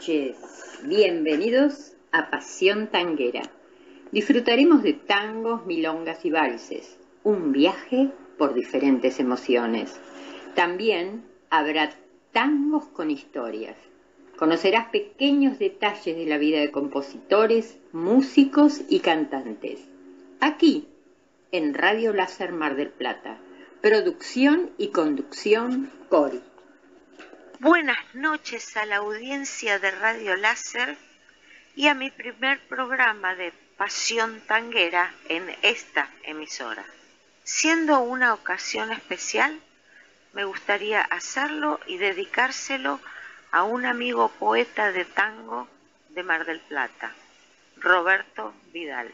noches, bienvenidos a Pasión Tanguera. Disfrutaremos de tangos, milongas y valses, un viaje por diferentes emociones. También habrá tangos con historias. Conocerás pequeños detalles de la vida de compositores, músicos y cantantes. Aquí, en Radio Láser Mar del Plata. Producción y conducción, Cori. Buenas noches a la audiencia de Radio Láser y a mi primer programa de Pasión Tanguera en esta emisora. Siendo una ocasión especial, me gustaría hacerlo y dedicárselo a un amigo poeta de tango de Mar del Plata, Roberto Vidal.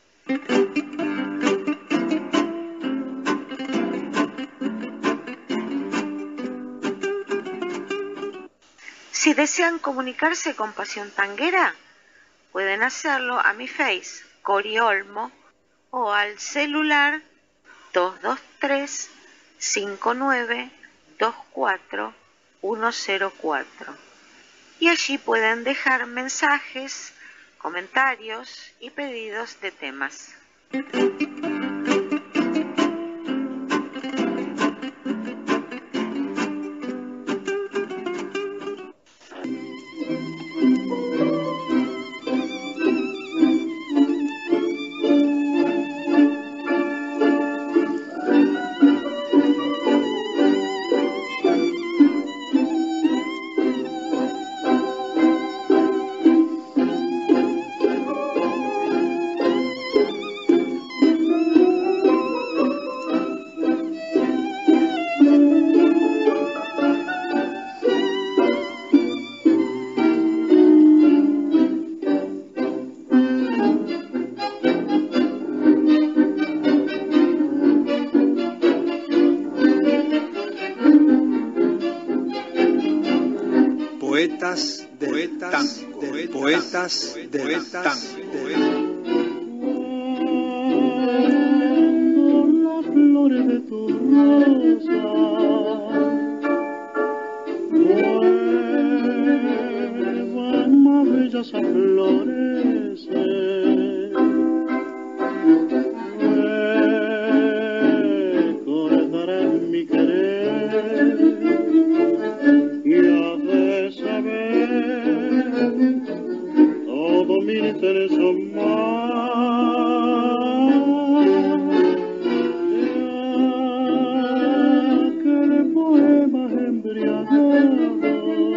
Si desean comunicarse con Pasión Tanguera, pueden hacerlo a mi Face, Cori Olmo, o al celular 223-5924-104. Y allí pueden dejar mensajes, comentarios y pedidos de temas. Poetas del tango. Las flores de tu rosa vuelvan más bellas a florecer. Recordarás mi querer y has de saber todo mi interés más de aquel poema embriagado.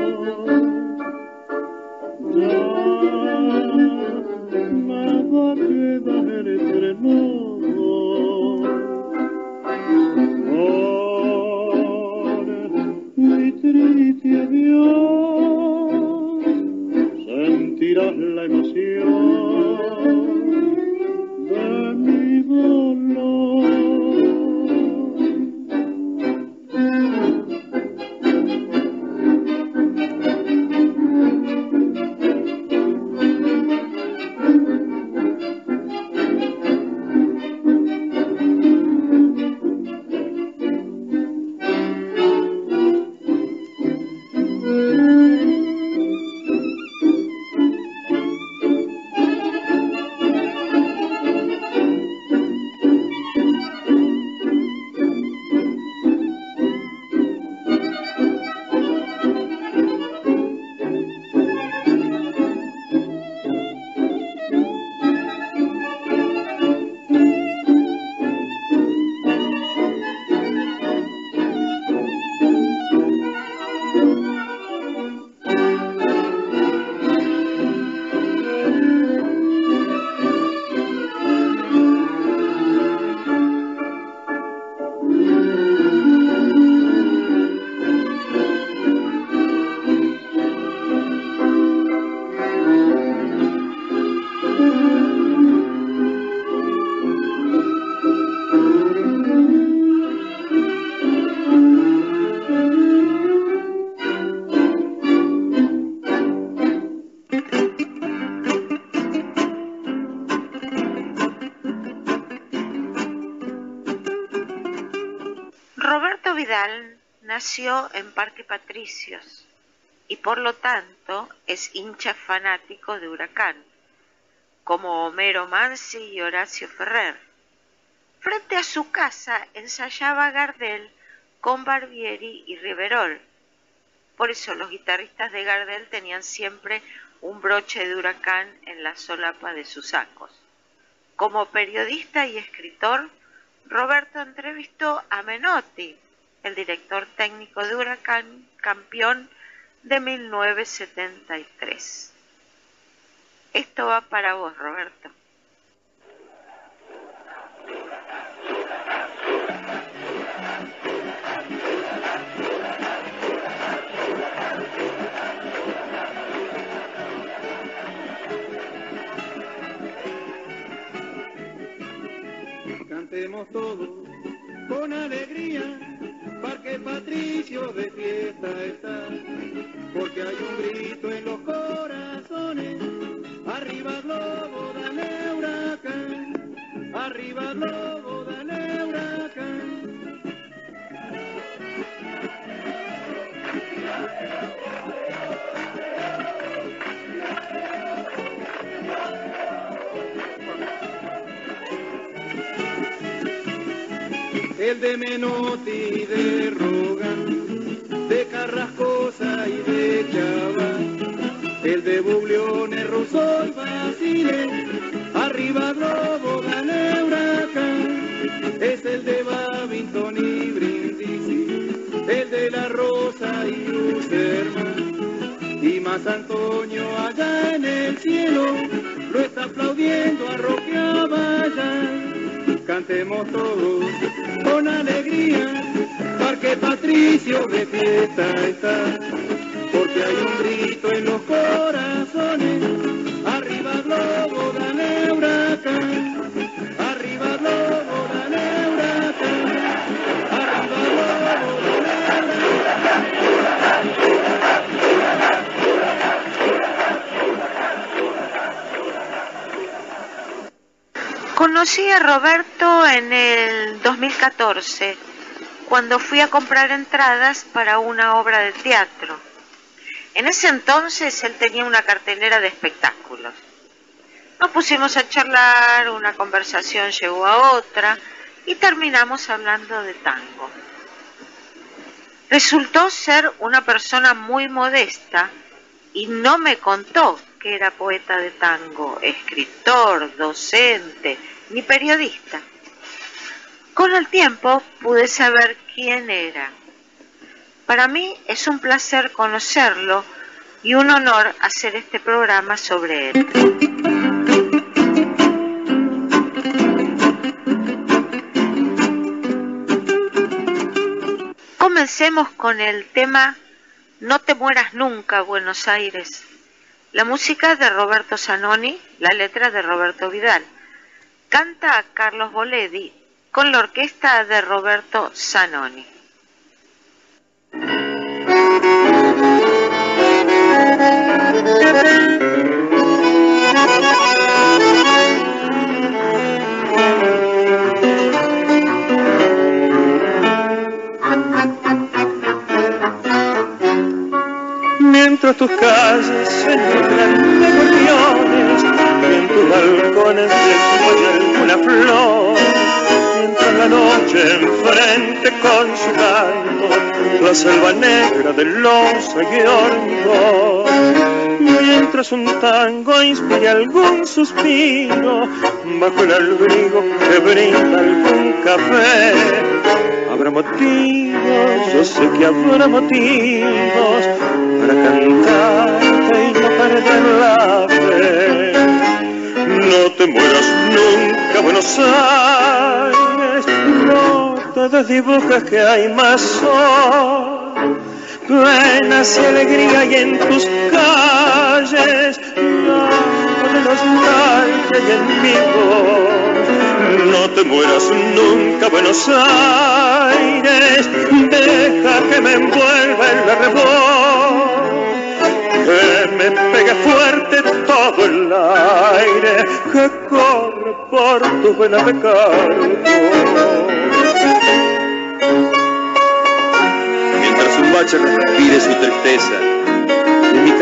Ya nada queda entre nosotros. Por mi triste adiós sentirás la emoción de mi dolor. Roberto Vidal nació en Parque Patricios, y por lo tanto es hincha fanático de Huracán, como Homero Mansi y Horacio Ferrer. Frente a su casa ensayaba Gardel con Barbieri y Riverol. Por eso los guitarristas de Gardel tenían siempre un broche de Huracán en la solapa de sus sacos. Como periodista y escritor, Roberto entrevistó a Menotti, el director técnico de Huracán, campeón de 1973. Esto va para vos, Roberto. Cantemos todos con alegría, Parque Patricio de fiesta está, porque hay un grito en los corazones, arriba Globo, dale Huracán, arriba Globo, dale Huracán. El de Menotti, de Rogan, de Carrascosa y de Chaván, el de Bugliones, Rousseau y Basile, arriba Globo, dale Huracán, es el de Babington y Brindisi, el de La Rosa y Lucerman, y más Antonio allá en el cielo, lo está aplaudiendo a Roque Avallán. Cantemos todos con alegría, Parque Patricio de fiesta está, porque hay un grito en los corazones, arriba Globo, dale Huracán, arriba Globo, dale Huracán, arriba Globo, dale Conocí a Roberto en el 2014, cuando fui a comprar entradas para una obra de teatro. En ese entonces él tenía una cartelera de espectáculos. Nos pusimos a charlar, una conversación llegó a otra y terminamos hablando de tango. Resultó ser una persona muy modesta y no me contó que era poeta de tango, escritor, docente, ni periodista. Con el tiempo pude saber quién era. Para mí es un placer conocerlo y un honor hacer este programa sobre él. Comencemos con el tema No te mueras nunca, Buenos Aires. La música de Roberto Zanoni, la letra de Roberto Vidal. Canta Carlos Boledi con la orquesta de Roberto Zanoni. Mientras tus calles se nutran de gorriones, en tus balcones descubre alguna flor, mientras la noche enfrente con su canto la selva negra de losa y hormigón, mientras un tango inspire algún suspiro bajo el albrigo que brinda algún café. Habrá motivos, yo sé que habrá motivos para cantarte y no perder la fe. No te mueras nunca, Buenos Aires, no te desdibujes que hay más sol, penas y alegría y en tus calles, algo de nostalgia y en mi voz. No te mueras nunca, Buenos Aires, deja que me envuelva el arrebol, que me pegue fuerte todo el aire que corre por tus venas de cardo. Mientras un bache respire su tristeza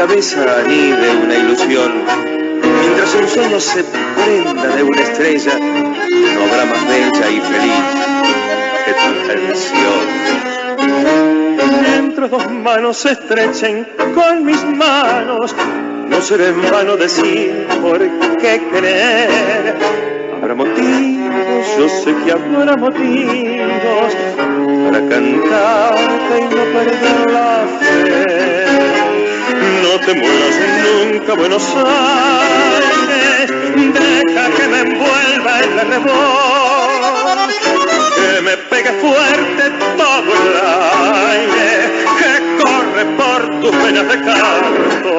cabeza anide una ilusión, mientras un sueño se prenda de una estrella, no habrá más bella y feliz que tu canción. Mientras dos manos se estrechen con mis manos, no será en vano decir por qué creer. Habrá motivos, yo sé que habrá motivos para cantarte y no perder la fe. No te mueras nunca, Buenos Aires, deja que me envuelva el arrebol, que me pegue fuerte todo el aire, que corre por tus venas de canto.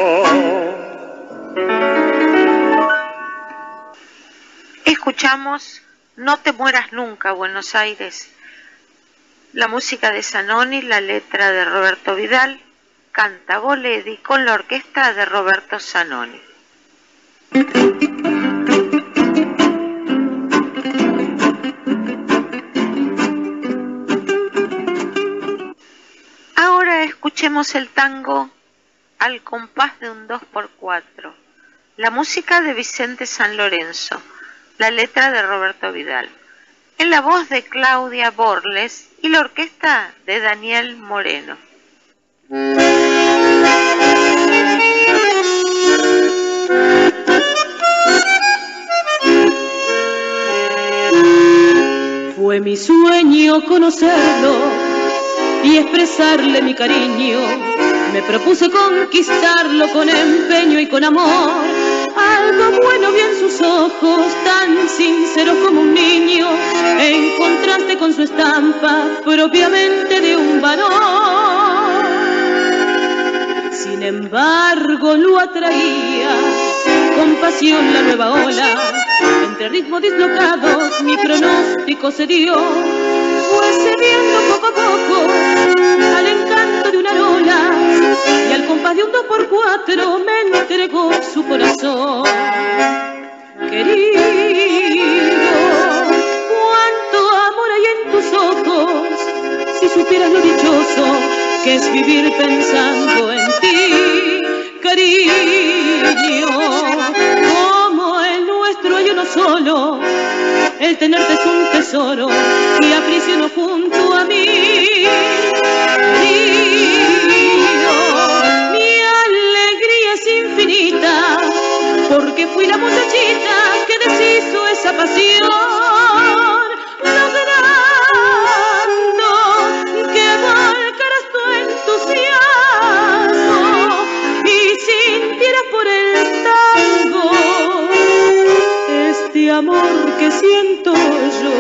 Escuchamos No te mueras nunca, Buenos Aires. La música de Zanoni, la letra de Roberto Vidal, canta Boledi con la orquesta de Roberto Zanoni. Ahora escuchemos el tango Al compás de un 2x4, la música de Vicente San Lorenzo, la letra de Roberto Vidal, en la voz de Claudia Borles y la orquesta de Daniel Moreno. Fue mi sueño conocerlo y expresarle mi cariño. Me propuse conquistarlo con empeño y con amor. Algo bueno vi en sus ojos, tan sinceros como un niño, en contraste con su estampa propiamente de un varón. Sin embargo lo atraía con pasión la nueva ola. Entre ritmos dislocados mi pronóstico se dio. Fue cediendo poco a poco al encanto de una rola, y al compás de un 2x4 me entregó su corazón. Querido, cuánto amor hay en tus ojos, si supieras lo dichoso que es vivir pensando en ti. Cariño, como el nuestro hay uno solo, el tenerte es un tesoro que aprisiono junto a mí. Querido, mi alegría es infinita, porque fui la muchachita que deshizo esa pasión, logrando que volcaras tu entusiasmo y sintieras por el tango este amor que siento yo.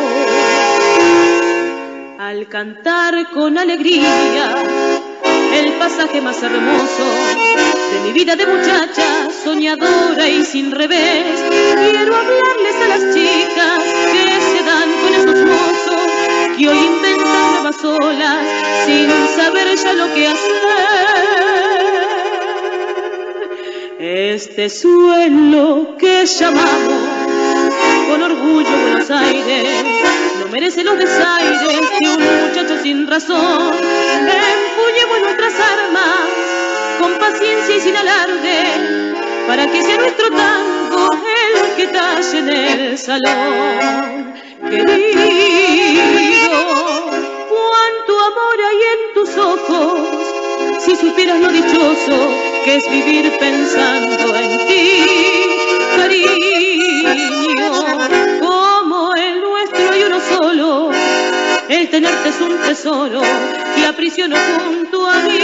Al cantar con alegría el pasaje más hermoso de mi vida de muchacha, soñadora y sin revés, quiero hablarles a las chicas que se dan con esos mozos que hoy inventan nuevas olas sin saber ya lo que hacer. Este suelo que llamamos con orgullo Buenos Aires no merece los desaires de un muchacho sin razón. Empuñemos nuestras armas con paciencia y sin alarde, para que sea nuestro tango el que talle en el salón. Querido, cuánto amor hay en tus ojos, si supieras lo dichoso que es vivir pensando en ti. Cariño, como el nuestro hay uno solo, el tenerte es un tesoro que aprisiono junto a mí.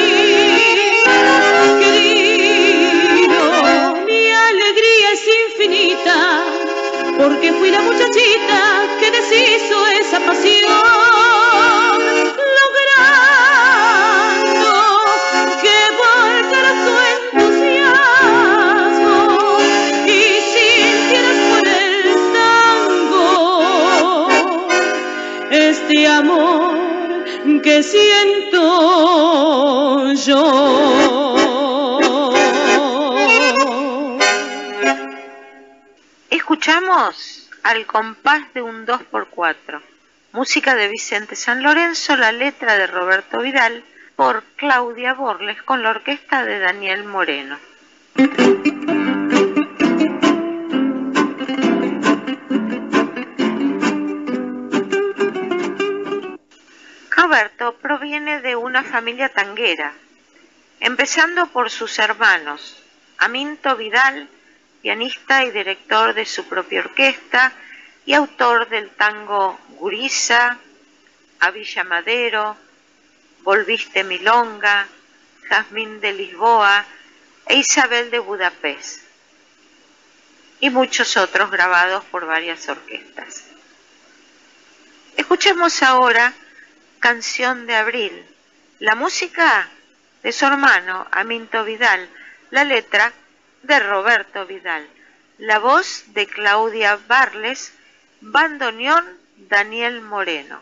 Querido, mi alegría es infinita, porque fui la muchachita que deshizo esa pasión, logrando que volcaras tu entusiasmo y sintieras por el tango este amor que siento yo. Escuchamos Al compás de un 2x4, música de Vicente San Lorenzo, la letra de Roberto Vidal, por Claudia Borles con la orquesta de Daniel Moreno. Roberto proviene de una familia tanguera, empezando por sus hermanos, Aminto Vidal, pianista y director de su propia orquesta y autor del tango Gurisa, A Villa Madero, Volviste Milonga, Jazmín de Lisboa e Isabel de Budapest, y muchos otros grabados por varias orquestas. Escuchemos ahora Canción de Abril, la música de su hermano Aminto Vidal, la letra de Roberto Vidal, la voz de Claudia Borles, bandoneón Daniel Moreno.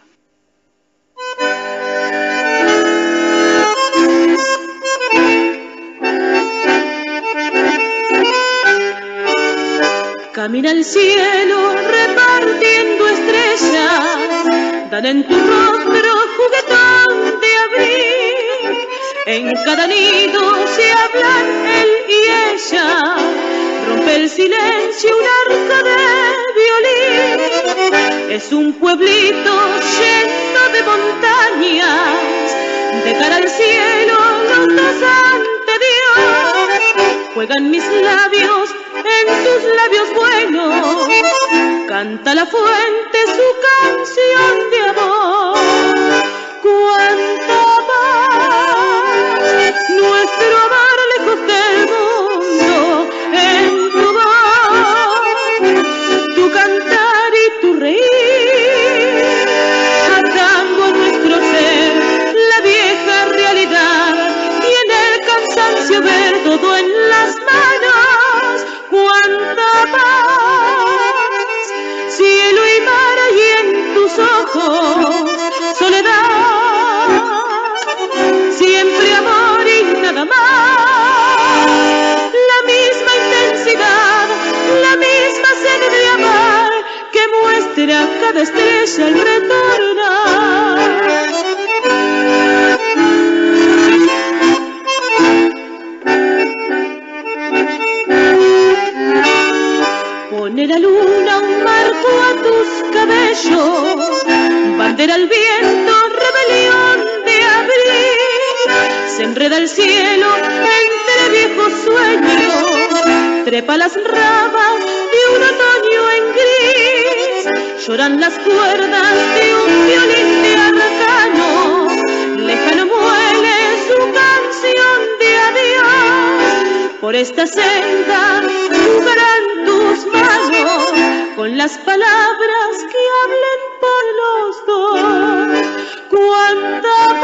Camina el cielo repartiendo estrellas, dan en tu rostro juguetón de abril. En cada nido se hablan él y ella, rompe el silencio un arco de violín. Es un pueblito lleno de montañas, de cara al cielo los dos ante Dios. Juegan mis labios en tus labios buenos, canta la fuente su canción de amor. Cuánta paz, nuestro amor lejos del mundo, en tu voz, tu cantar y tu reír, atando nuestro ser la vieja realidad y en el cansancio ver todo en las manos. Cuánta paz, cielo y mar hay en tus ojos, soledad, siempre amor y nada más. La misma intensidad, la misma sed de amar que muestra cada estrella al retornar. Pone la luna un marco a tus cabellos, bandera al viento, rebelión de abril. Se enreda el cielo entre viejos sueños, trepa las ramas de un otoño en gris. Lloran las cuerdas de un violín de arcano, lejano muele su canción de adiós. Por esta senda jugarán tus manos con las palabras que hablen por los dos. Cuánta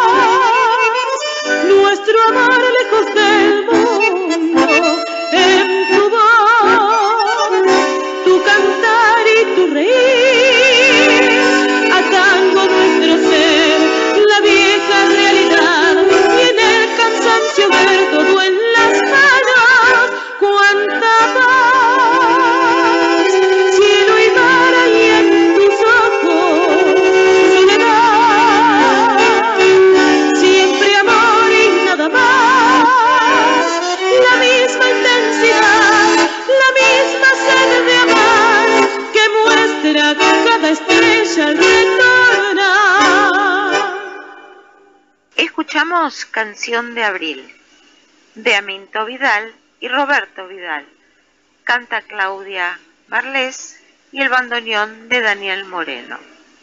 paz, nuestro amor lejos del mundo, en tu voz, tu cantar y tu reír, atando nuestro ser la vieja realidad y en el cansancio ver todo en las manos. Cuánta paz, cielo y mar hay en tus ojos, soledad, siempre amor y nada más. La misma intensidad, la misma sed de amar que muestra cada estrella al retornar. Escuchamos Canción de Abril, de Aminto Vidal y Roberto Vidal. Canta Claudia Borles y el bandoneón de Daniel Moreno.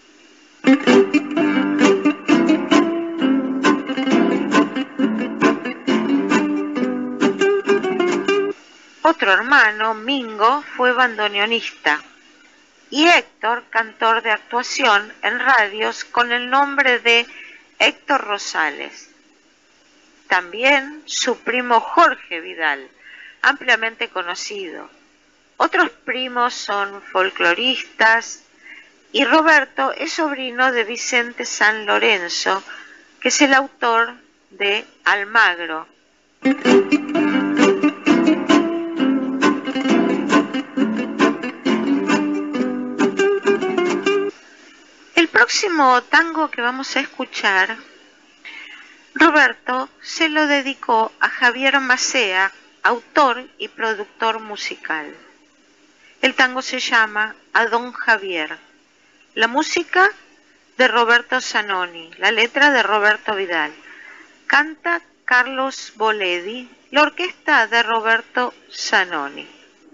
Otro hermano, Mingo, fue bandoneonista y Héctor, cantor de actuación en radios con el nombre de Héctor Rosales. También su primo Jorge Vidal, ampliamente conocido. Otros primos son folcloristas y Roberto es sobrino de Vicente San Lorenzo, que es el autor de Almagro. El próximo tango que vamos a escuchar Roberto se lo dedicó a Javier Macea, autor y productor musical. El tango se llama A Don Javier. La música de Roberto Zanoni, la letra de Roberto Vidal. Canta Carlos Boledi, la orquesta de Roberto Zanoni.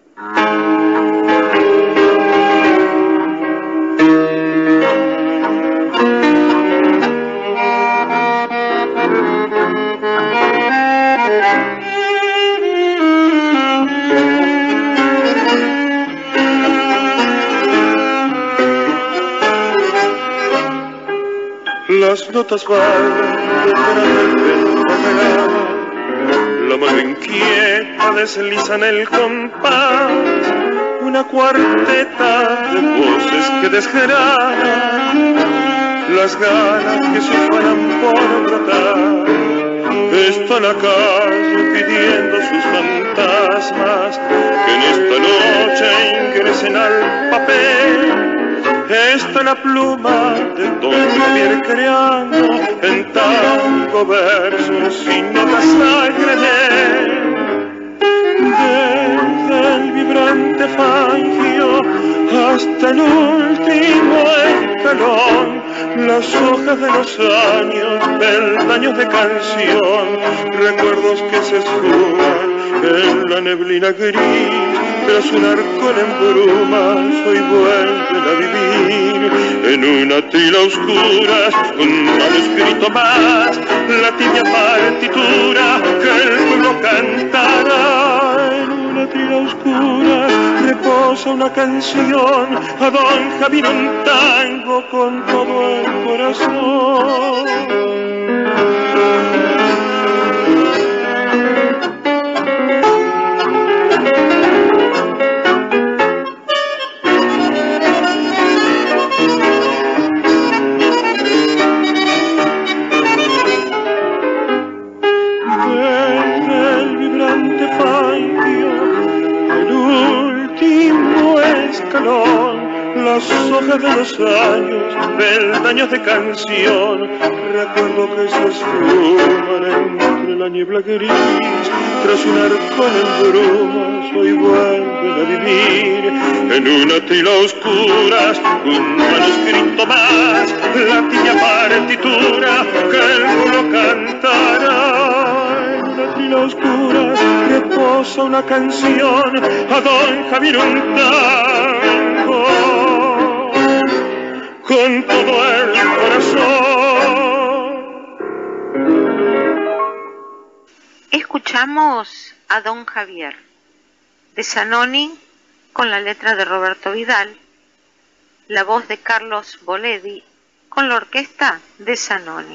Las notas bailan detrás del vento pegado, la mano inquieta desliza en el compás, una cuarteta de voces que desgranan las ganas que se ufanan por brotar. Está la calle pidiendo sus fantasmas que en esta noche ingresen al papel. Está la pluma de Don Javier creando en tango versos y notas al creer. Desde el vibrante fangio hasta el último escalón, las hojas de los años, peldaños de canción, recuerdos que se esfuman en la neblina gris. Tras un arcón en brumas hoy vuelven a vivir en una tila oscura, un manuscrito más, la tibia partitura que el pueblo cantará. En una tila oscura reposa una canción, a Don Javier un tango con todo el corazón. Las hojas de los años, peldaños de canción, recuerdo que se esfuman entre la niebla gris. Tras un arcón en brumas hoy vuelven a vivir en una tila oscura, un manuscrito más, la tibia partitura que el pueblo cantará. En una tila oscura reposa una canción, a Don Javier un tango con todo el corazón. Escuchamos a Don Javier de Zanoni con la letra de Roberto Vidal, la voz de Carlos Boledi con la orquesta de Zanoni.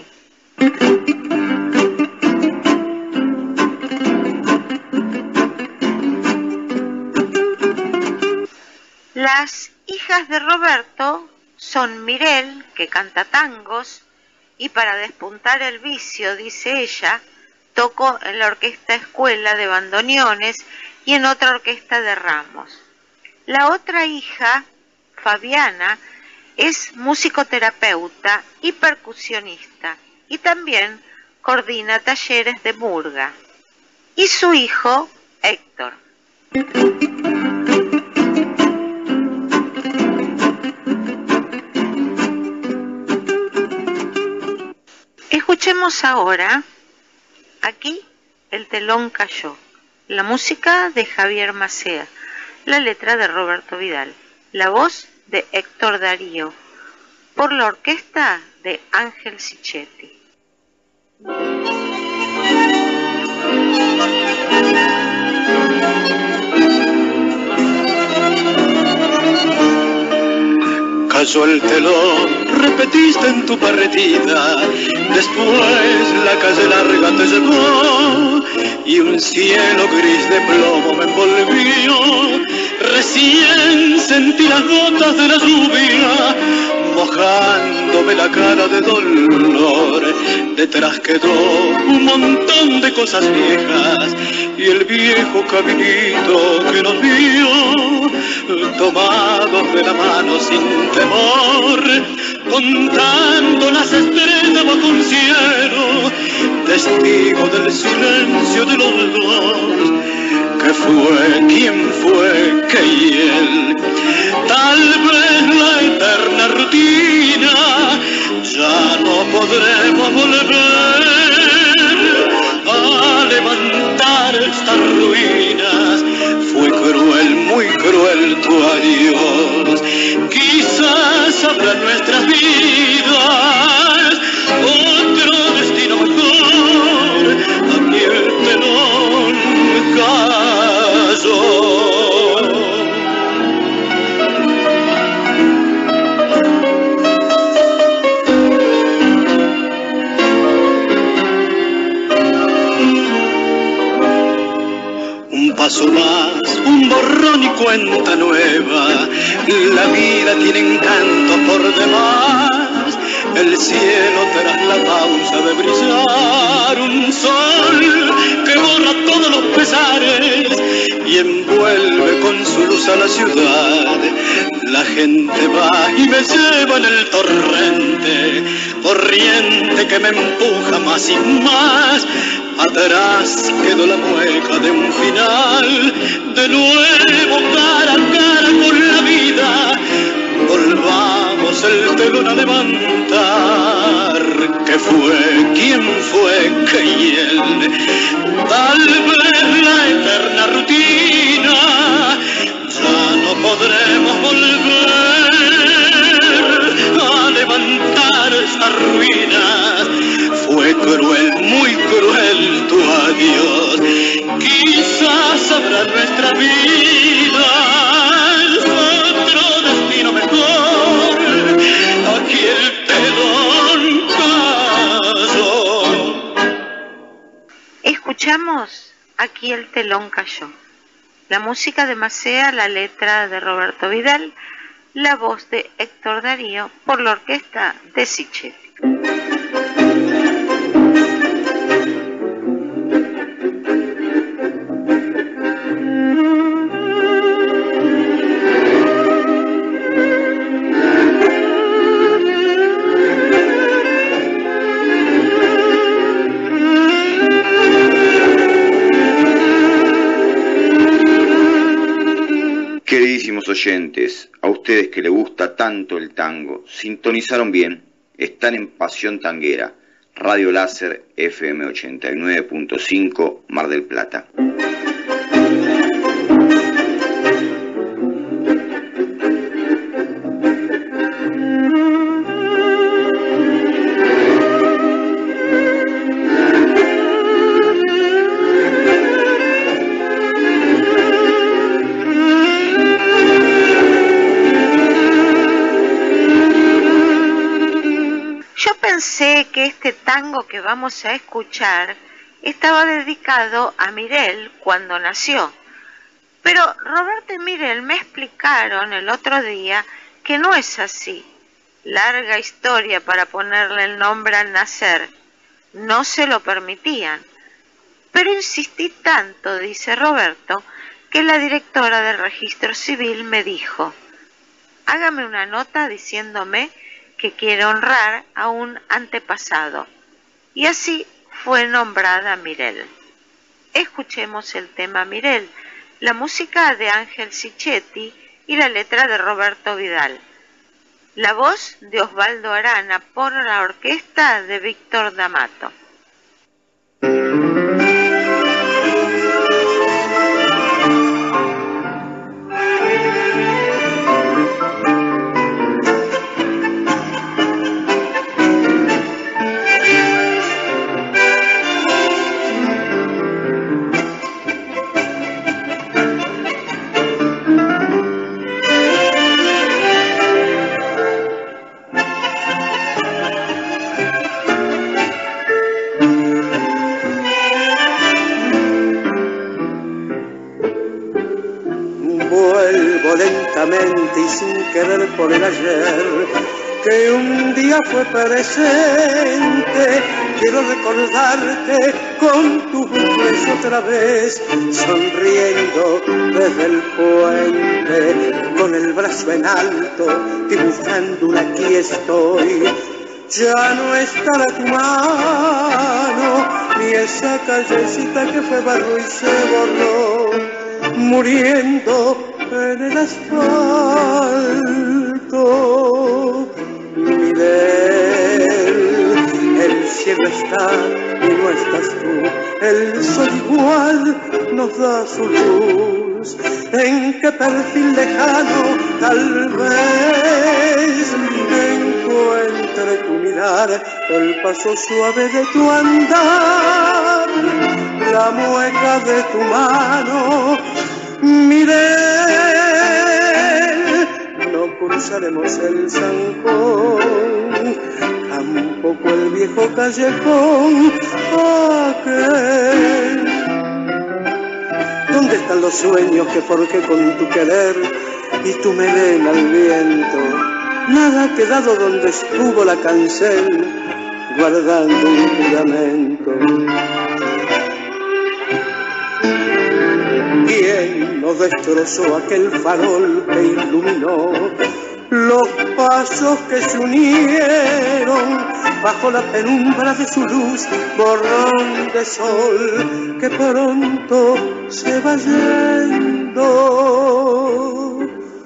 Las hijas de Roberto son Mirel, que canta tangos, y para despuntar el vicio, dice ella, toco en la orquesta escuela de bandoneones y en otra orquesta de ramos. La otra hija, Fabiana, es musicoterapeuta y percusionista, y también coordina talleres de murga. Y su hijo, Héctor. Escuchemos ahora, aquí el telón cayó, la música de Javier Macea, la letra de Roberto Vidal, la voz de Héctor Darío, por la orquesta de Ángel Sicchetti. Cayó el telón, repetiste en tu partida, después la calle larga te llevó y un cielo gris de plomo me envolvió. Recién sentí las gotas de la lluvia mojándome la cara de dolor. Detrás quedó un montón de cosas viejas y el viejo caminito que nos vio. tomados de la mano sin temor, contando las estrellas bajo un cielo, testigo del silencio de los dos. ¿Qué fue? ¿Quién fue? ¿Qué y él? Tal vez la eterna rutina, ya no podremos volver a levantar estas ruinas. Fue cruel, muy cruel tu adiós. Quizás habrá en nuestras vidas otro destino mejor. Aquí el telón cayó. Paso más, un borrón y cuenta nueva. La vida tiene encanto por demás. El cielo tras la pausa de brillar, un sol que borra todos los pesares y envuelve con su luz a la ciudad. La gente va y me lleva en el torrente, corriente que me empuja más y más. Atrás quedó la mueca de un final, de nuevo cara a cara con la vida. Volvamos el telón a levantar. ¿Qué fue? ¿Quién fue? ¿Qué y él? Tal vez la eterna rutina, ya no podremos volver a levantar estas ruinas. Fue cruel, muy cruel tu adiós. Quizás habrá en nuestra vida otro destino mejor. Aquí el telón cayó. Escuchamos Aquí el telón cayó. La música de Macea, la letra de Roberto Vidal, la voz de Héctor Darío por la orquesta de Sicchetti. Queridísimos oyentes, a ustedes que les gusta tanto el tango, sintonizaron bien, están en Pasión Tanguera, Radio Láser FM 89.5, Mar del Plata. Pensé que este tango que vamos a escuchar estaba dedicado a Mirel cuando nació, pero Roberto y Mirel me explicaron el otro día que no es así. Larga historia para ponerle el nombre al nacer. No se lo permitían. Pero insistí tanto, dice Roberto, que la directora del registro civil me dijo: hágame una nota diciéndome que quiere honrar a un antepasado. Y así fue nombrada Mirel. Escuchemos el tema Mirel, la música de Ángel Sicchetti y la letra de Roberto Vidal. La voz de Osvaldo Arana por la orquesta de Víctor D'Amato. Lentamente y sin querer por el ayer, que un día fue presente. Quiero recordarte con tus bucles otra vez, sonriendo desde el puente, con el brazo en alto, dibujando un aquí estoy. Ya no estará tu mano, ni esa callecita que fue barro y se borró, muriendo en el asfalto. Miguel, el cielo está y no estás tú, el sol igual nos da su luz. ¿En qué perfil lejano tal vez encuentre tu mirar, el paso suave de tu andar, la mueca de tu mano? Mirel, no cruzaremos el zancón, tampoco el viejo callejón aquel. ¿Dónde están los sueños que forjé con tu querer y tu melena al viento? Nada ha quedado donde estuvo la cancel, guardando un juramento. ¿Quién nos destrozó aquel farol que iluminó los pasos que se unieron bajo la penumbra de su luz, borrón de sol que pronto se va yendo?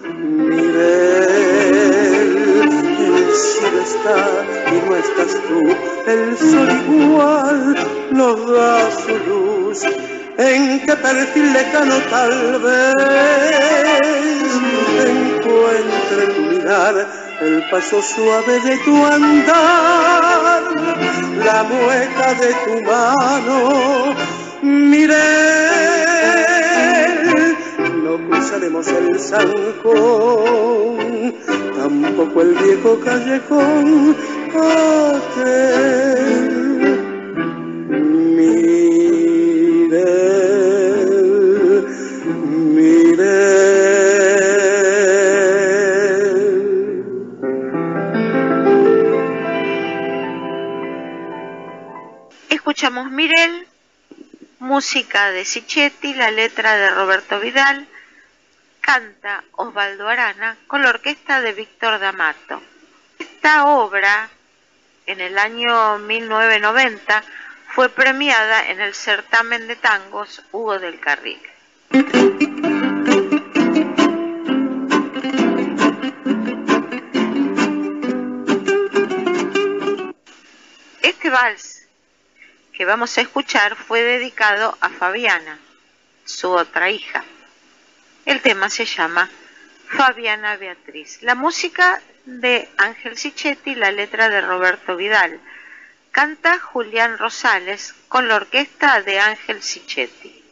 Mirel, el cielo está y no estás tú, el sol igual nos da su luz. ¿En qué perfil lejano tal vez encuentre tu mirar, el paso suave de tu andar, la mueca de tu mano? Mirel, no cruzaremos el zancón, tampoco el viejo callejón aquel. Escuchamos Mirel, música de Sicchetti, la letra de Roberto Vidal, canta Osvaldo Arana con la orquesta de Víctor D'Amato. Esta obra, en el año 1990, fue premiada en el certamen de tangos Hugo del Carril. Este vals que vamos a escuchar fue dedicado a Fabiana, su otra hija. El tema se llama Fabiana Beatriz. La música de Ángel Sicchetti, la letra de Roberto Vidal. Canta Julián Rosales con la orquesta de Ángel Sicchetti.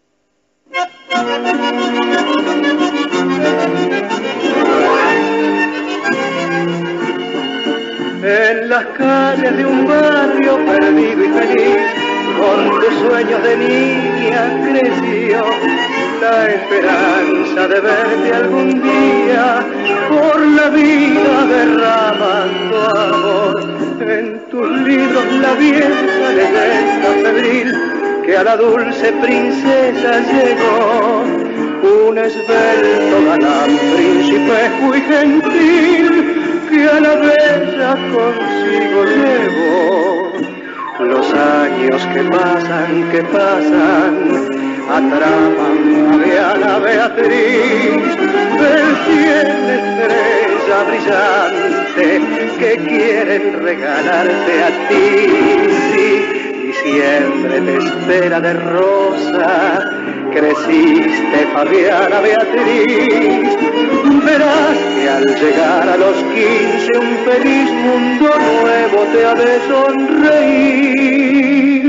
En las calles de un barrio perdido y feliz, con tus sueños de niña creció la esperanza de verte algún día, por la vida derramando amor. En tus libros la vieja leyenda febril que a la dulce princesa llegó, un esbelto galán, príncipe muy gentil, que a la bella consigo llevó. Los años que pasan, atrapan a Diana Beatriz, del cielo estrella brillante que quieren regalarte a ti. Sí, diciembre te espera de rosa, creciste Fabiana Beatriz. Verás que al llegar a los 15 un feliz mundo nuevo te ha de sonreír.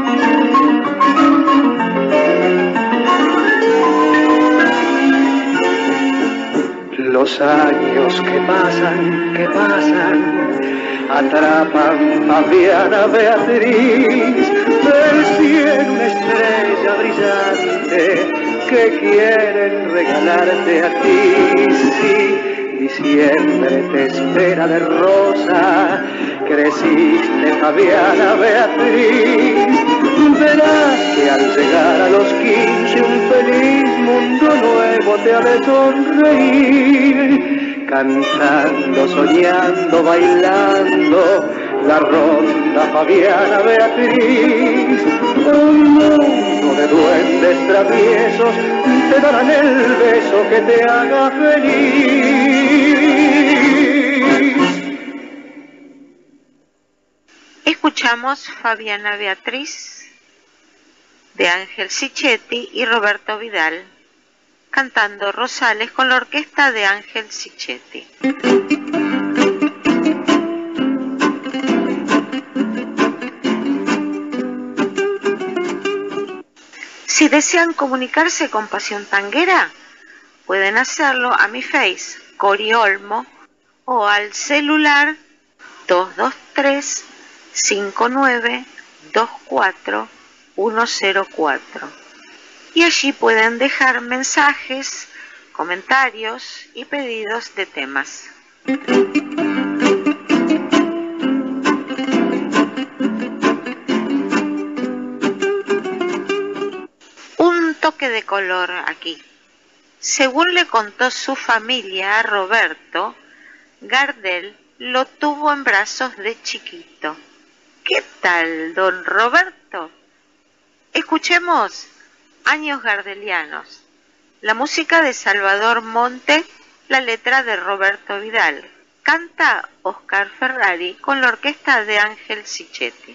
Los años que pasan, atrapan a Fabiana Beatriz, del cielo una estrella brillante que quieren regalarte a ti. Sí, diciembre te espera de rosa. Creciste, Fabiana Beatriz, verás que al llegar a los 15 un feliz mundo nuevo te ha de sonreír. Cantando, soñando, bailando, la ronda Fabiana Beatriz. Un mundo de duendes traviesos te darán el beso que te haga feliz. Escuchamos Fabiana Beatriz de Ángel Sicchetti y Roberto Vidal cantando Rosales con la orquesta de Ángel Sicchetti. Si desean comunicarse con Pasión Tanguera, pueden hacerlo a mi Face, Cori Olmo, o al celular 223-5924-104. Y allí pueden dejar mensajes, comentarios y pedidos de temas. Un toque de color aquí. Según le contó su familia a Roberto, Gardel lo tuvo en brazos de chiquito. ¿Qué tal, don Roberto? Escuchemos Años Gardelianos, la música de Salvador Monte, la letra de Roberto Vidal. Canta Oscar Ferrari con la orquesta de Ángel Sicchetti.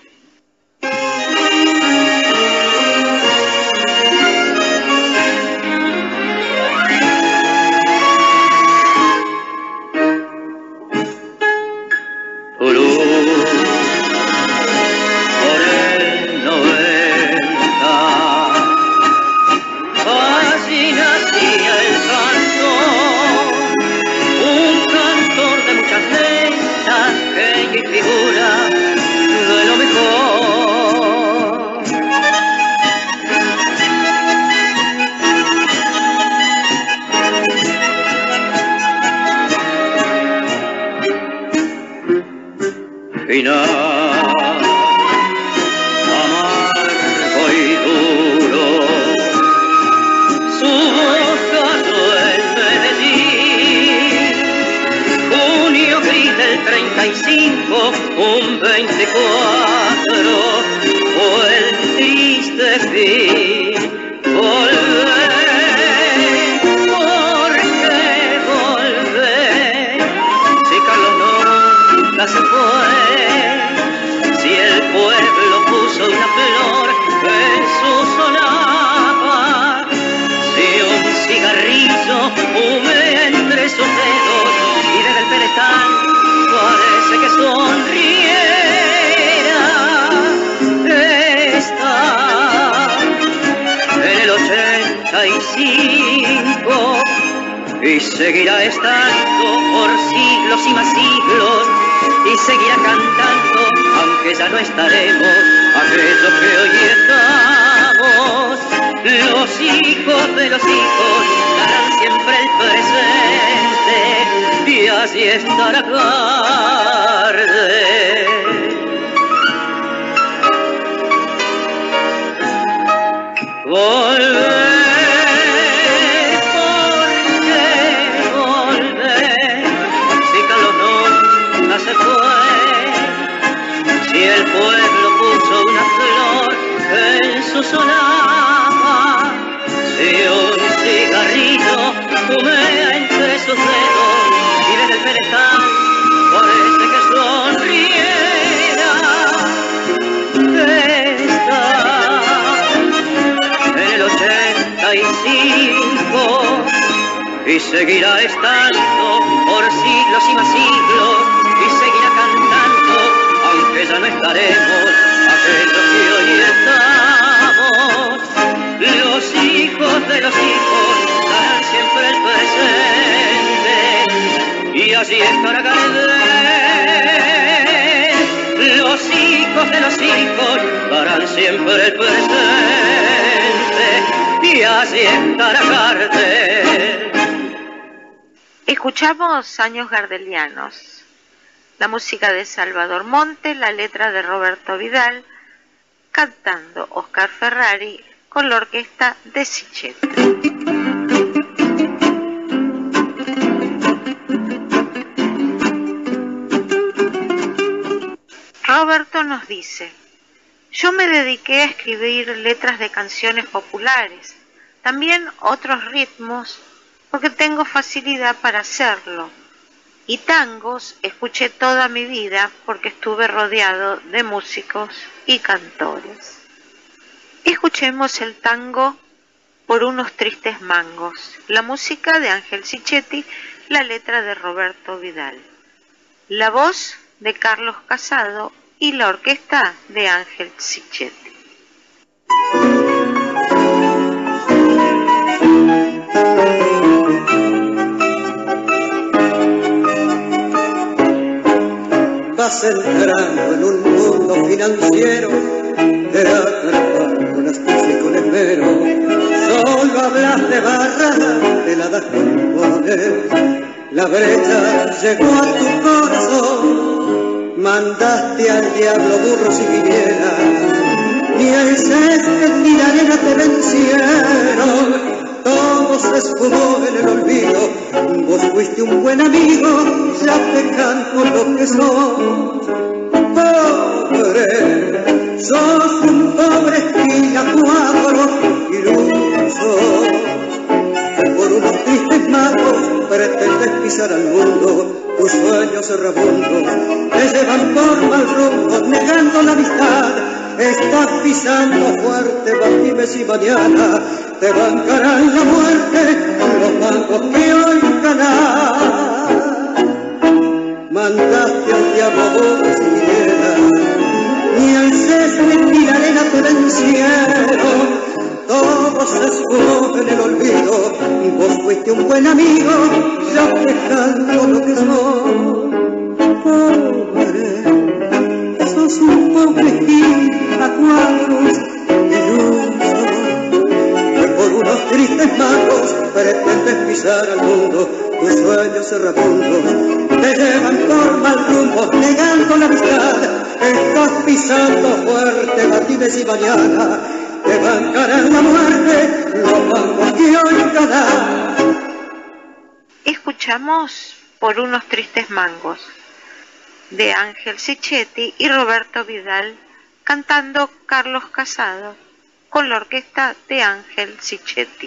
Figura de lo mejor. Final, amargo y duro, su voz cayó en Medellín. Junio gris del 35, un 24, fue el triste fin. Volver, ¿por qué volver? Si Carlos nunca se fue, si el pueblo puso una flor en su solapa, si un cigarrillo humea entre sus dedos y desde el pedestal parece que sonriera. Está en el 85 y seguirá estando por siglos y más siglos, y seguirá cantando aunque ya no estaremos aquellos que hoy estamos. Los hijos de los hijos darán siempre el presente, y así estará Gardel. Volver, ¿por qué volver? Si Carlos nunca se fue, si el pueblo puso una flor en su solapa, si un cigarrillo humea entre sus dedos y desde el pedestal parece que sonriera. Está en el 85 y seguirá estando por siglos y más siglos, y seguirá cantando aunque ya no estaremos aquellos que hoy estamos. Los hijos de los hijos darán siempre el presente, y así estará Gardel. Los hijos de los hijos darán siempre el presente, y así estará Gardel. Escuchamos Años Gardelianos, la música de Salvador Monte, la letra de Roberto Vidal, cantando Oscar Ferrari con la orquesta de Sicchetti. Roberto nos dice: yo me dediqué a escribir letras de canciones populares, también otros ritmos, porque tengo facilidad para hacerlo, y tangos escuché toda mi vida porque estuve rodeado de músicos y cantores. Escuchemos el tango Por unos tristes mangos, la música de Ángel Sicchetti, la letra de Roberto Vidal, la voz de Carlos Casado y la orquesta de Ángel Sicchetti. Vas entrando en un mundo financiero, te atrapando una especie con esmero. Solo hablas de barras, te la das con poder. La brecha llegó a tu corazón, mandaste al diablo burros y vinieras, ni el césped ni la arena te vencieron. Todo se esfumó en el olvido, vos fuiste un buen amigo, ya te canto lo que sos. Pobre, sos un pobre espía cuadro iluso, por unos tristes magos pretendes pisar al mundo, tus sueños errabundos te llevan por mal rumbo, negando la amistad. Estás pisando fuerte, Batimes, y mañana te bancarán la muerte los bancos que hoy ganás. Mandaste al diablo burros y vinieras, ni el césped ni la arena te vencieron. Todo se esfumó en el olvido, vos fuiste un buen amigo, ya dejando lo que sos. Pobre, sos un pobre gil a cuadros iluso, que por unos tristes magos pretendes pisar al mundo, tus sueños errabundos te llevan por mal rumbo, negando la amistad. Estás pisando fuerte, Batimes, y mañana te bancarán la muerte los bancos que hoy ganan. Escuchamos Por unos tristes mangos de Ángel Sicchetti y Roberto Vidal, cantando Carlos Casado con la orquesta de Ángel Sicchetti.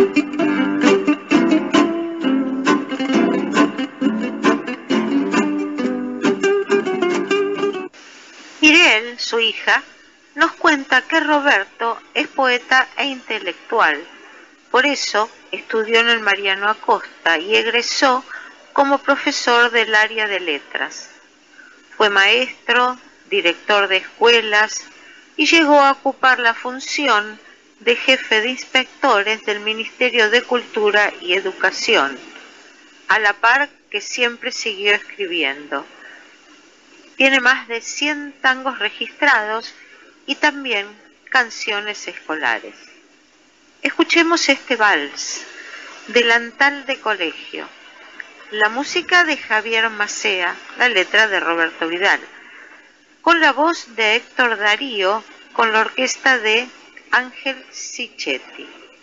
Mirel, su hija, nos cuenta que Roberto es poeta e intelectual. Por eso estudió en el Mariano Acosta y egresó como profesor del área de letras. Fue maestro, director de escuelas y llegó a ocupar la función de jefe de inspectores del Ministerio de Cultura y Educación, a la par que siempre siguió escribiendo. Tiene más de 100 tangos registrados y también canciones escolares. Escuchemos este vals, Delantal de Colegio, la música de Javier Macea, la letra de Roberto Vidal, con la voz de Héctor Darío, con la orquesta de Ángel Sicchetti.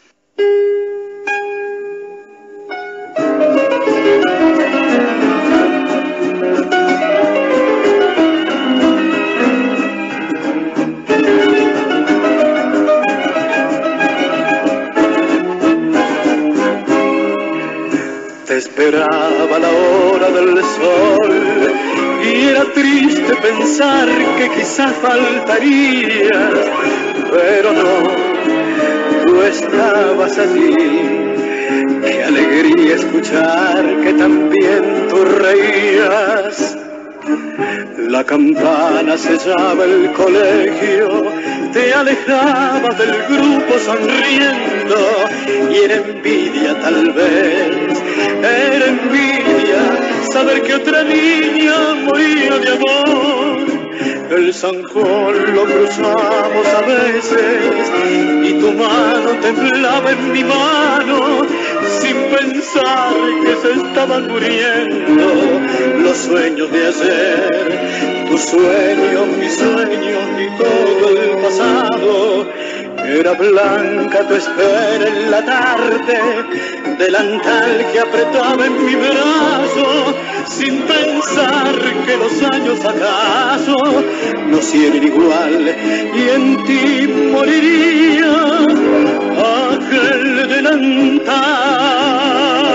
Te esperaba la hora del sol y era triste pensar que quizá faltarías, pero no, tú estabas allí. Qué alegría escuchar que también tú reías. La campana sellaba el colegio, te alejabas del grupo sonriendo, y era envidia tal vez, era envidia saber que otra niña moría de amor. El zanjón lo cruzamos a veces y tu mano temblaba en mi mano, sin pensar que se estaban muriendo los sueños de ayer, tus sueños, mis sueños y todo el pasado. Era blanca tu espera en la tarde, delantal que apretaba en mi brazo, sin pensar que los años acaso nos hieren igual y en ti moriría aquel delantal.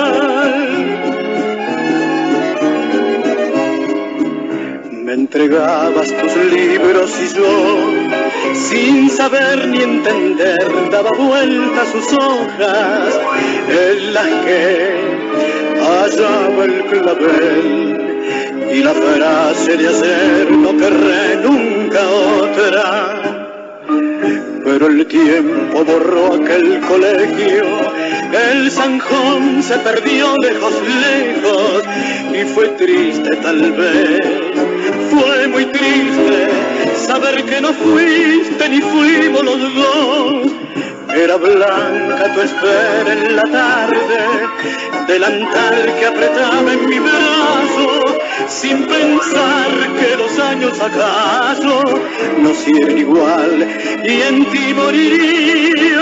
Me entregabas tus libros y yo, sin saber ni entender, daba vuelta a sus hojas en las que hallaba el clavel y la frase de ayer: no querré nunca otra. Pero el tiempo borró aquel colegio, el zanjón se perdió lejos, lejos, y fue triste tal vez, fue muy triste saber que no fuiste ni fuimos los dos. Era blanca tu espera en la tarde, delantal que apretaba en mi brazo, sin pensar que los años acaso nos hieren igual y en ti moriría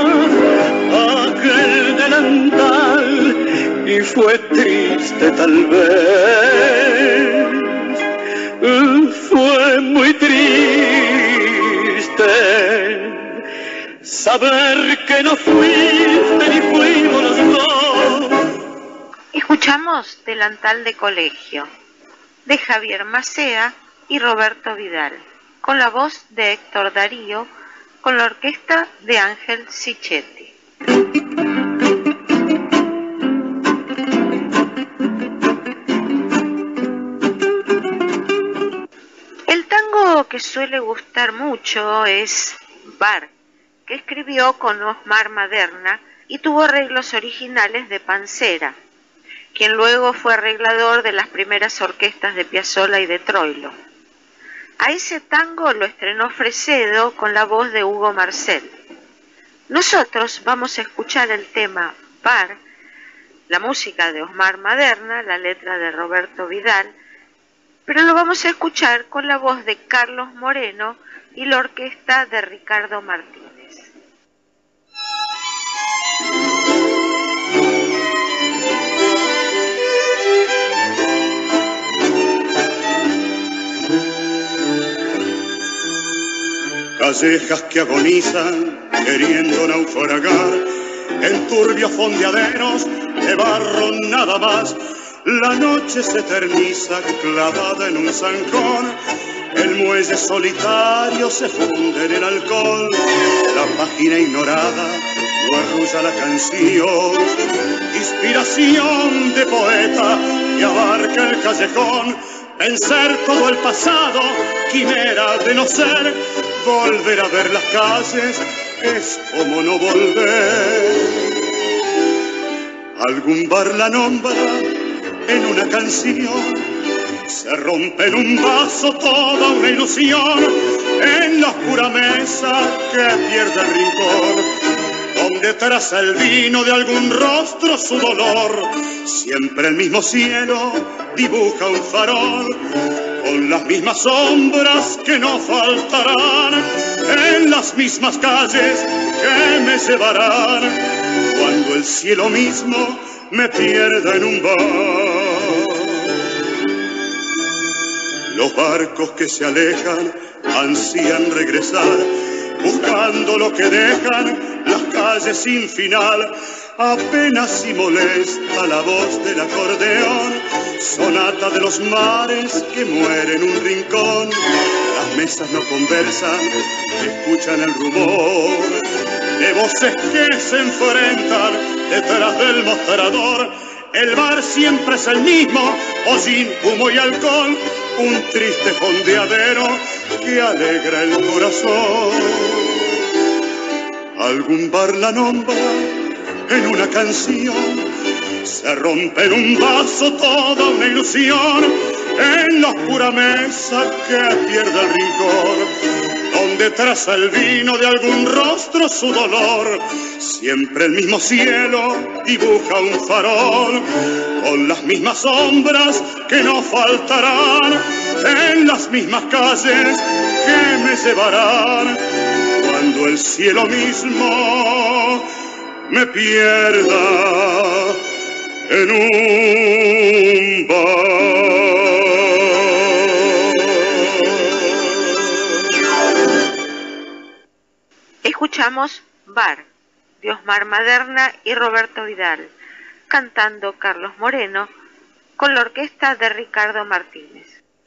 aquel delantal. Y fue triste tal vez, fue muy triste saber que no fuiste ni fuimos los dos. Escuchamos Delantal de Colegio, de Javier Macea y Roberto Vidal, con la voz de Héctor Darío, con la orquesta de Ángel Sicchetti. El tango que suele gustar mucho es Bar, que escribió con Osmar Maderna y tuvo arreglos originales de Pancera, quien luego fue arreglador de las primeras orquestas de Piazzolla y de Troilo. A ese tango lo estrenó Fresedo con la voz de Hugo Marcel. Nosotros vamos a escuchar el tema Bar, la música de Osmar Maderna, la letra de Roberto Vidal, pero lo vamos a escuchar con la voz de Carlos Moreno y la orquesta de Ricardo Martínez. Callejas que agonizan queriendo naufragar en turbios fondeaderos de barro nada más. La noche se eterniza clavada en un zancón, el muelle solitario se funde en el alcohol, la página ignorada lo arrulla la canción, inspiración de poeta que abarca el callejón, vencer todo el pasado, quimera de no ser, volver a ver las calles es como no volver. Algún bar la nombra en una canción, se rompe en un vaso toda una ilusión, en la oscura mesa que pierde el rincón, donde traza el vino de algún rostro su dolor, siempre el mismo cielo dibuja un farol, con las mismas sombras que no faltarán, en las mismas calles que me llevarán, cuando el cielo mismo me pierda en un bar. Los barcos que se alejan ansían regresar, buscando lo que dejan las calles sin final. Apenas si molesta la voz del acordeón, sonata de los mares que muere en un rincón. Las mesas no conversan, escuchan el rumor de voces que se enfrentan detrás del mostrador. El bar siempre es el mismo, hollín, humo y alcohol, un triste fondeadero que alegra el corazón. Algún bar la nombra en una canción, se rompe en un vaso toda una ilusión, en la oscura mesa que pierde el rincón, donde donde traza el vino de algún rostro su dolor. Siempre el mismo cielo dibuja un farol, con las mismas sombras que no faltarán, en las mismas calles que me llevarán, cuando el cielo mismo me pierda en un bar. Escuchamos Bar, de Osmar Maderna y Roberto Vidal, cantando Carlos Moreno, con la orquesta de Ricardo Martínez.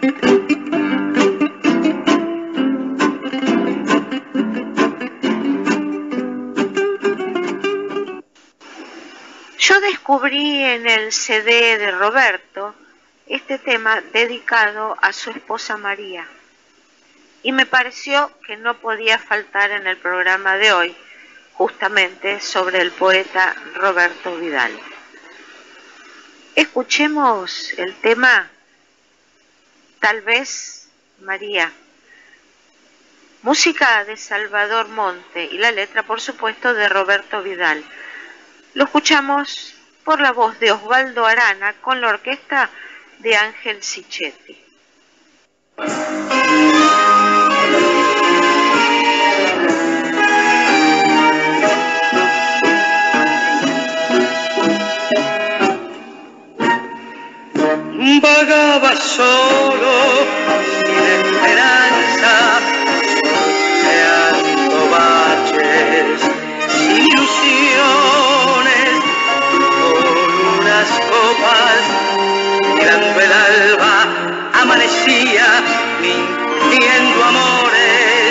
Yo descubrí en el CD de Roberto este tema dedicado a su esposa María y me pareció que no podía faltar en el programa de hoy, justamente sobre el poeta Roberto Vidal. Escuchemos el tema Tal vez María, música de Salvador Monte y la letra, por supuesto, de Roberto Vidal. Lo escuchamos por la voz de Osvaldo Arana con la orquesta de Ángel Sicchetti. Vagaba solo, sin esperanza, sorteando baches, sin ilusiones, con unas copas, mirando el alba, amanecía, mintiendo amores.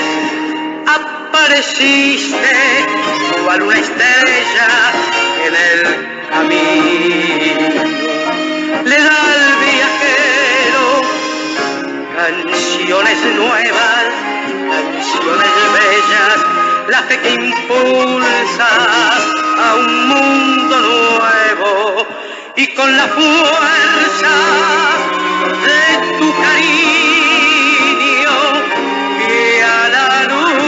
Apareciste, cual una estrella en el camino. Le da al viajero canciones nuevas, canciones bellas, la fe que impulsa a un mundo nuevo, y con la fuerza de tu cariño y a la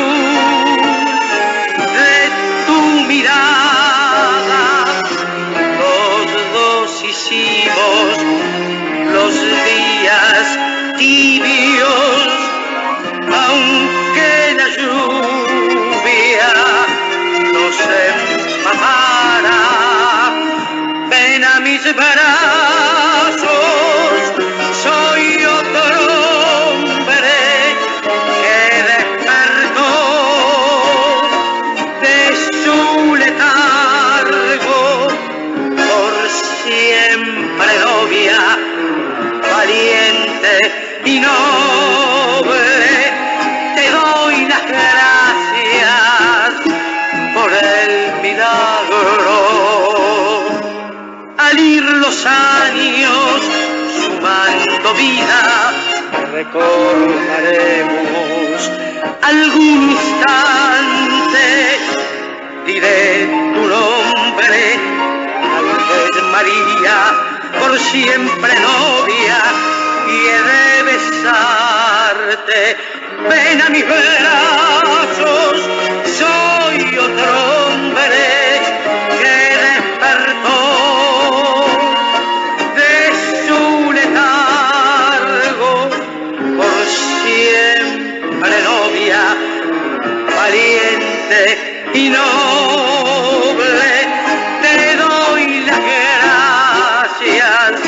luz de tu mirada, los dos hicimos los días tibios, aunque la lluvia nos empapara. Ven a mis brazos, soy otro hombre que despertó de su letargo, por siempre novia, valiente y noble. Te doy las gracias por el milagro. Al ir los años sumando vida, recordaremos algún instante. Diré tu nombre, tal vez María, por siempre novia, y he de besarte. Ven a mis brazos, soy otro hombre que despertó de su letargo, por siempre novia, valiente y noble. Te doy las gracias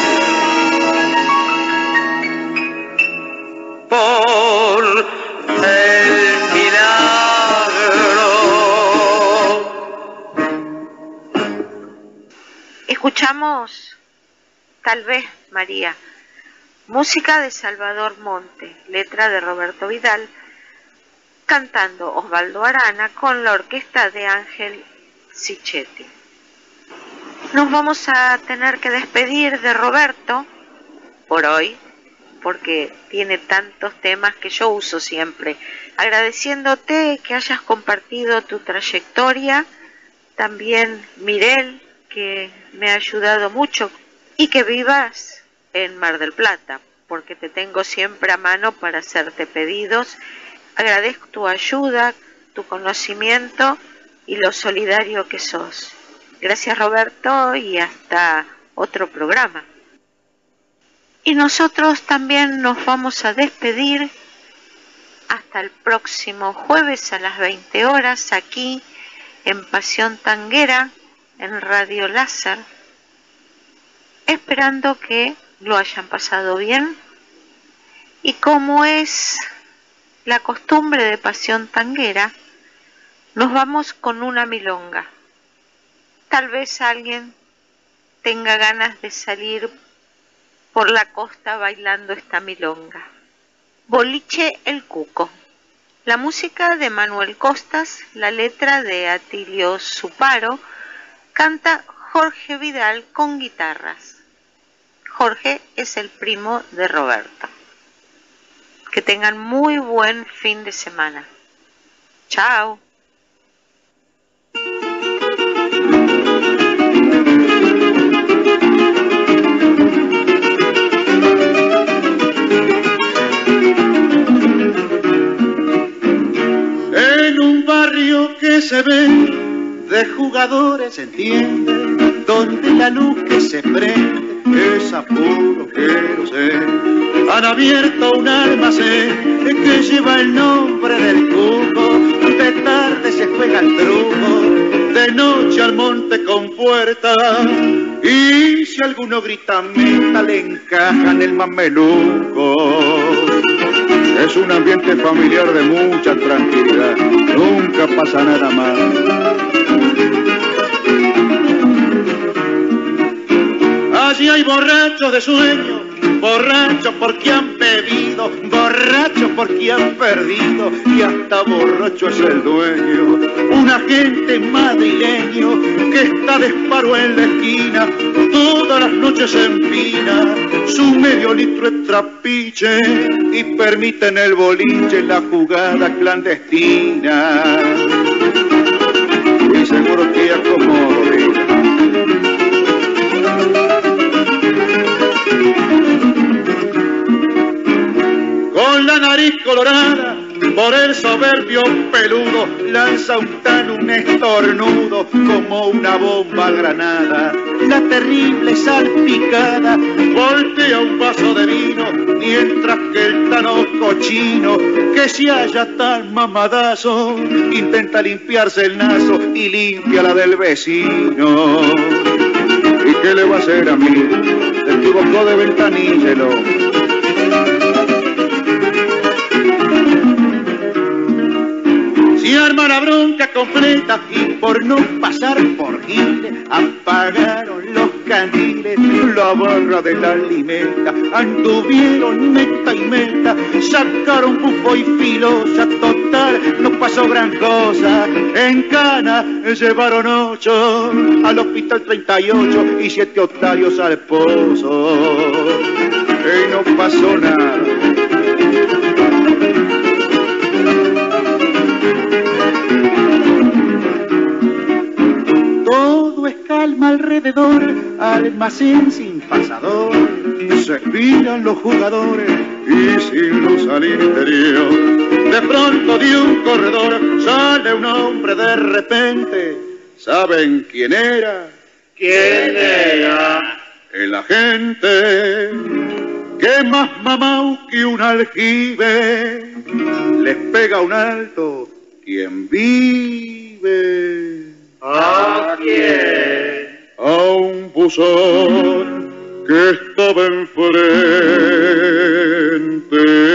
por el milagro. Escuchamos Tal vez María, música de Salvador Monte, letra de Roberto Vidal, cantando Osvaldo Arana con la orquesta de Ángel Sicchetti. Nos vamos a tener que despedir de Roberto por hoy, porque tiene tantos temas que yo uso siempre. Agradeciéndote que hayas compartido tu trayectoria, también Mirel, que me ha ayudado mucho, y que vivas en Mar del Plata, porque te tengo siempre a mano para hacerte pedidos Agradezco tu ayuda, tu conocimiento y lo solidario que sos. Gracias, Roberto, y hasta otro programa. Y nosotros también nos vamos a despedir hasta el próximo jueves a las 20 horas aquí en Pasión Tanguera en Radio Láser, esperando que lo hayan pasado bien. Y como es la costumbre de Pasión Tanguera, nos vamos con una milonga. Tal vez alguien tenga ganas de salir por la costa bailando esta milonga. Boliche El Cuco. La música de Manuel Costas, la letra de Atilio Suparo, canta Jorge Vidal con guitarras. Jorge es el primo de Roberto. Que tengan muy buen fin de semana. Chao. En un barrio que se ve de jugadores, se entiende, donde la luz que se prende es a puro querosén. Han abierto un almacén que lleva el nombre del Cuco. De tarde se juega el truco, de noche al monte con puerta. Y si alguno grita meta, le encajan el mameluco. Es un ambiente familiar de mucha tranquilidad, nunca pasa nada mal. Allí hay borrachos de sueño, borrachos porque han bebido, borrachos porque han perdido, y hasta borracho es el dueño. Un agente madrileño que está de disparo en la esquina, todas las noches empina su medio litro de trapiche y permite en el boliche la jugada clandestina. Y seguro que acomodo, con la nariz colorada por el soberbio peludo, lanza un tan un estornudo como una bomba granada. La terrible salpicada voltea un vaso de vino, mientras que el tano cochino, que se halla tan mamadazo, intenta limpiarse el naso y limpia la del vecino. ¿Y qué le va a hacer a mí? Se equivocó de ventanilla el hombre. Y arma la bronca completa y por no pasar por giles apagaron los candiles, la barra de la alimenta, anduvieron meta y meta, sacaron bufo y filosa, total no pasó gran cosa. En Cana llevaron 8 al hospital 38 y 7 otarios al pozo y no pasó nada. Todo es calma alrededor, almacén sin pasador, se expiran los jugadores y sin luz al interior. De pronto de un corredor sale un hombre de repente. ¿Saben quién era? ¿Quién era? El agente, que más mamau que un aljibe, les pega un alto quien vive. ¿A quién? A un buzón que estaba enfrente.